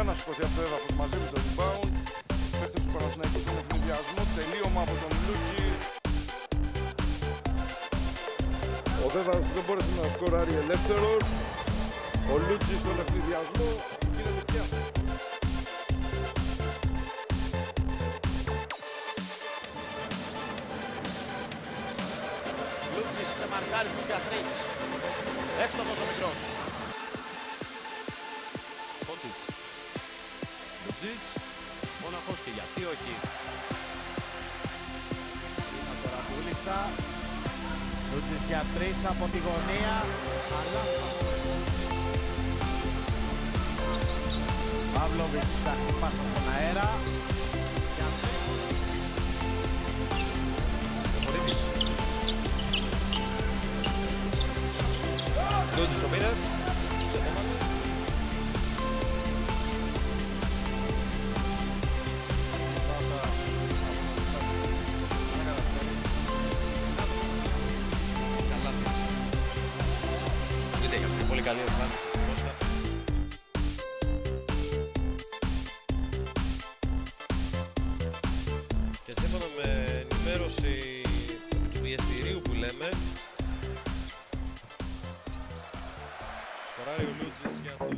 καν να σηκωθεί από το έδαφος, μαζεύει το rebound. Παίκτης του Παναθηναϊκού στον ευνηδιασμό, τελείωμα από τον Λούτζι. Ο Βέβας δεν μπόρεσε να σκοράρει ελεύθερος. Ο Λούτζι στον ευνηδιασμό γίνεται πια. Λούτζις ξεμαρκάρει τους για 3. Έξτοχος ο μικρός. Φώτης. Λούτζις. Μόναχος και γιατί όχι. Είναι τώρα Δούλητσα. Λούτζις για 3 από τη γωνία. Παύλοβιτς θα χτυπάσα στον αέρα. Λούτζις το πήρε. Πολύ καλή εμφάνιση. Και σύμφωνα με ενημέρωση του πιεστηρίου που λέμε, σκοράρει ο Λούτζης για το...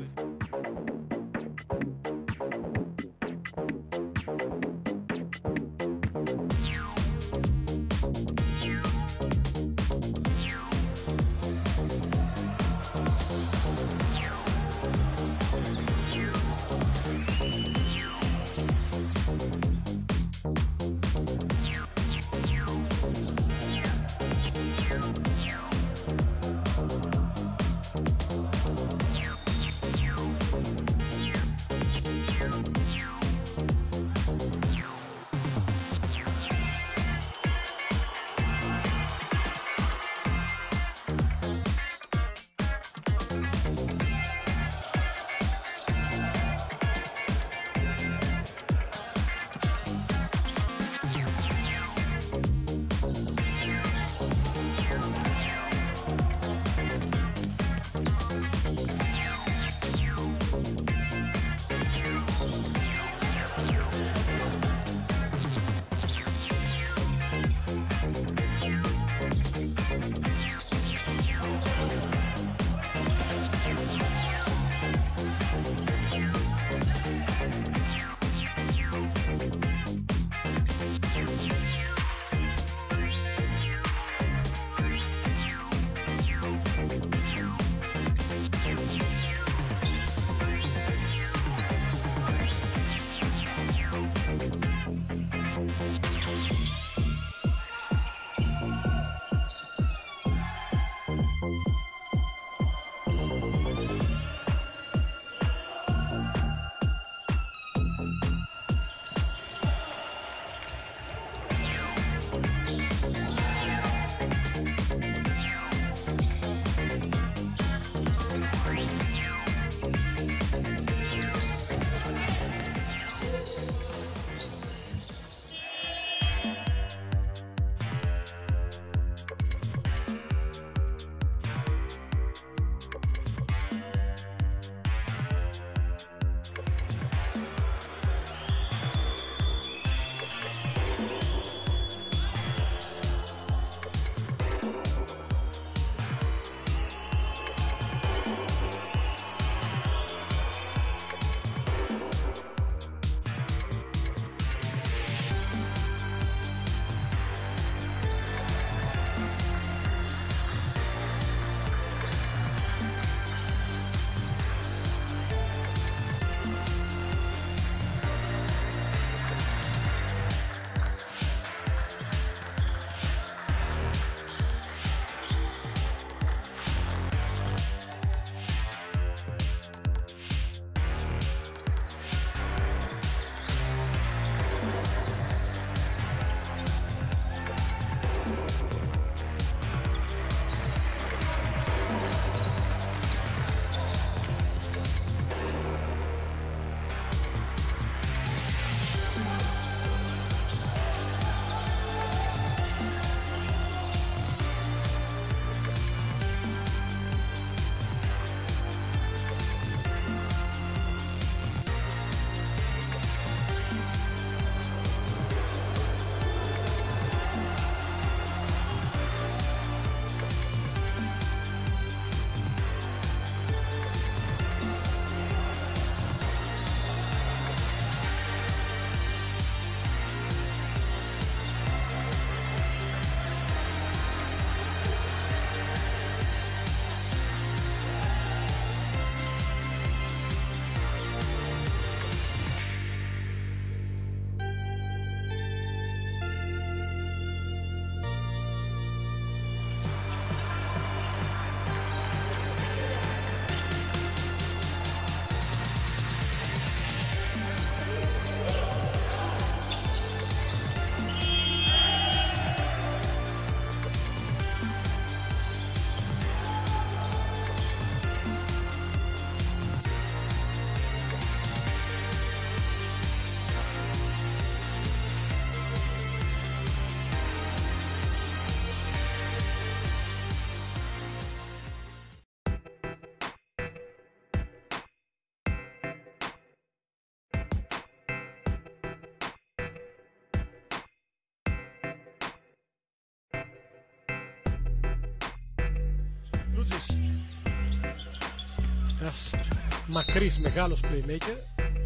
Λούτζης. Ένας μακρύς μεγάλος playmaker.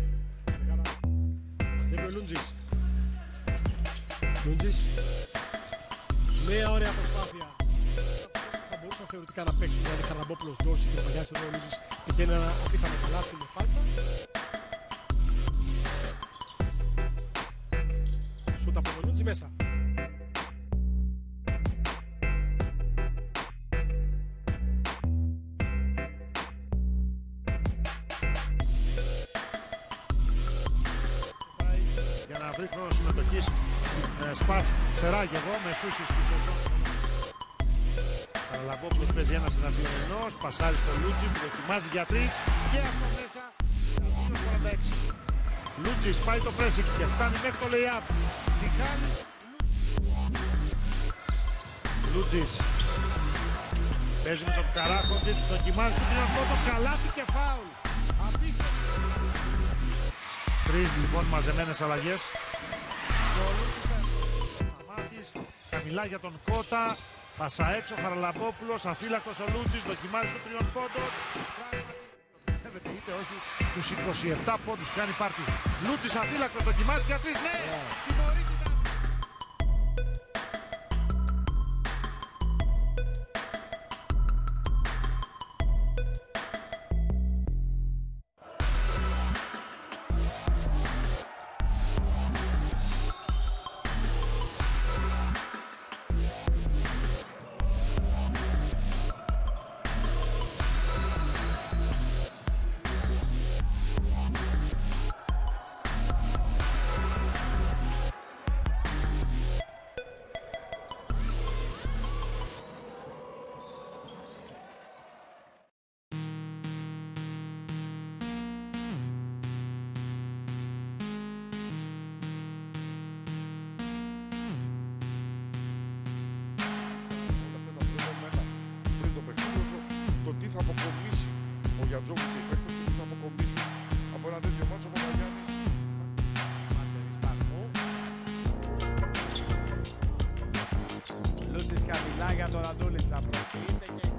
Μαζεύει ο Λούτζης. Λούτζης. Νέα ωραία προσπάθεια. Θα μπορούσαν θεωρητικά να παίξουν δηλαδή Χαραλαμπόπουλος, Ντόρση και ο Παγιάς εδώ ο Λούτζης πηγαίνει ένα απίθανο καλάθι με φάλτσα. Σούτα από τον Λούτζη μέσα. Για να βρει χρόνο συμμετοχής, Σπάς φεράγει εδώ με σούσεις στη σεζόν. Χαραλαμπόπουλος παίζει ένας εναντίον ενός, πασάρει στο Λούτζι που δοκιμάζει για τρεις και αυτό μέσα. 46. Λούτζις πάει το pressing και φτάνει μέχρι το lay-up. Τι κάνει Λούτζις. Παίζει με τον Καράκοντιτς, δοκιμάζει σου τρία πρώτο, καλάθι και φάουλ. Τρεις λοιπόν μαζεμένες αλλαγές. Σταμάτης, χαμηλά για τον Κότα. Πάσα έξω, Χαραλαμπόπουλος, αφύλακτος ο Λούτζης, δοκιμάζει σου τριών πόντων. Είτε όχι, τους 27 πόντους κάνει πάρτι. Λούτζης αφύλακτος, δοκιμάζει για τρεις, ναι! Θα αποκομίσει ο Γιατζόγλου και οι παίκτες του θα αποκομίσει από ένα τέτοιο μάτσο από ο Γιάννης. Λούτζης χαμηλά για τον Ραντούλητσα. Προχωρείται και...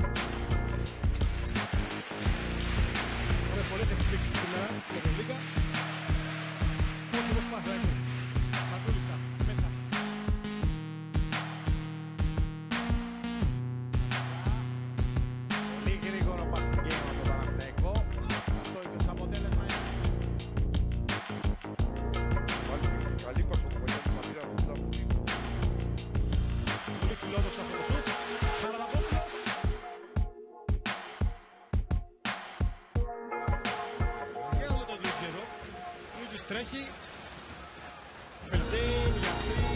Ωραία, πολλές εκπλήξεις σήμερα στην Ευρωλίγκα. Πόντου προσπάθεια έκανε. Ραντούλητσα, μέσα. Τρέχει. Φελτέν για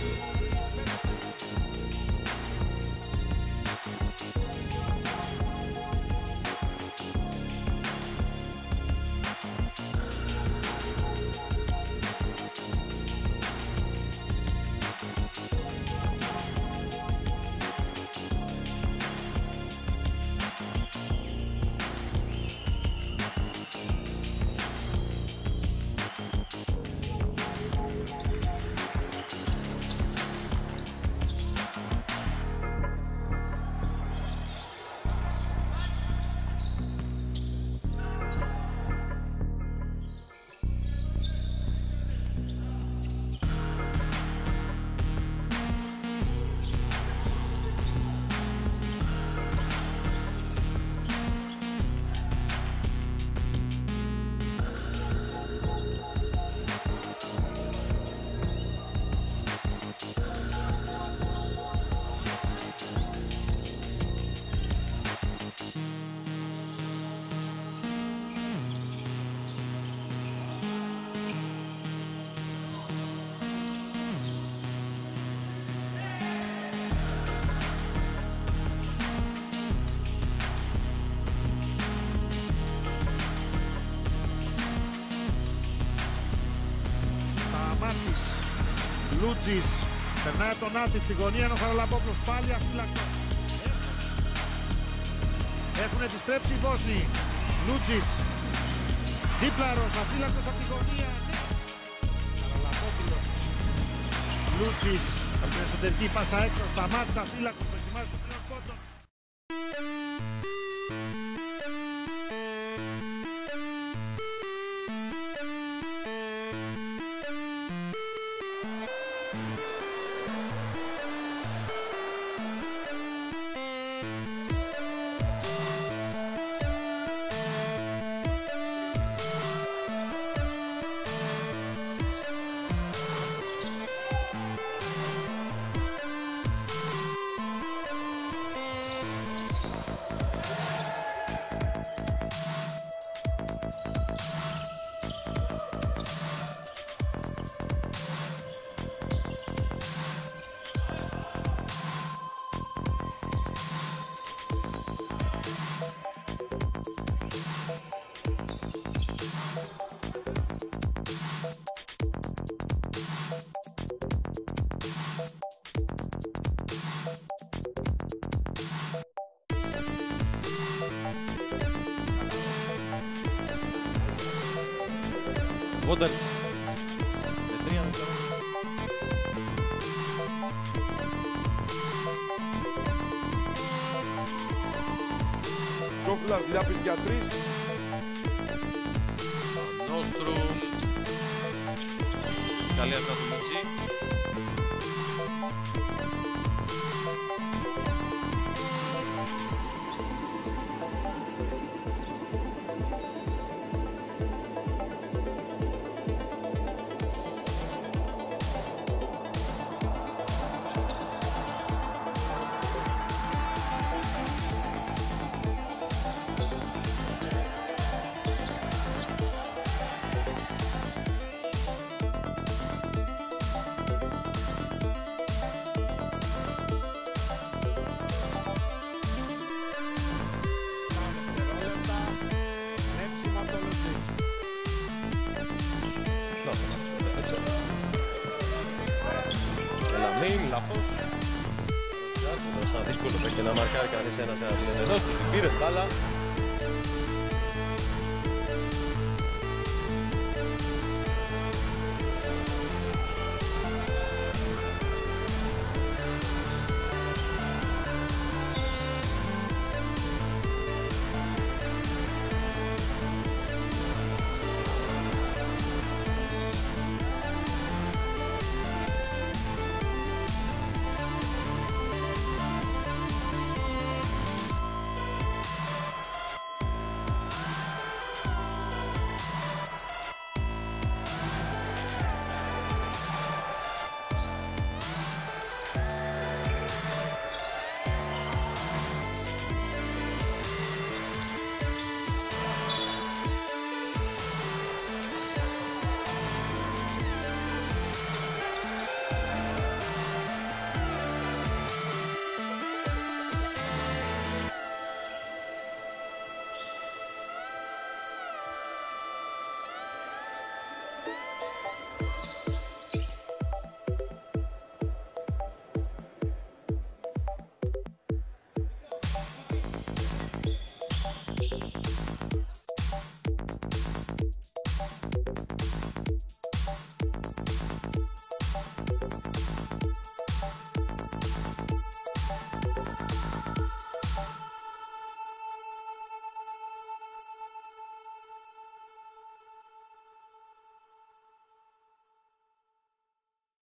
Λούτζης περνάει τον Άτη στη γωνία, ενώ ο Χαραλαμπόπουλος πάλι αφύλακτος. Έχουν επιστρέψει οι Βόσνοι. Λούτζης, δίπλαρος, αφύλακτος από τη γωνία. Χαραλαμπόπουλος. Λούτζης, από την εσωτερική πάσα έξω, σταμάτησε αφύλακτος, δοκιμάζει ο τριών πόντων. Βόνταρς με 3 λεπτά. Σόφλας Λιάπης για 3. Νόστρουμ. Καλή αστά του Μουτσί. Ελαμίν, λάθος. Δύσκολο παίκτη να μαρκάρει κανείς ένας ένα πλήν εδώ. Πήρε την μπάλα.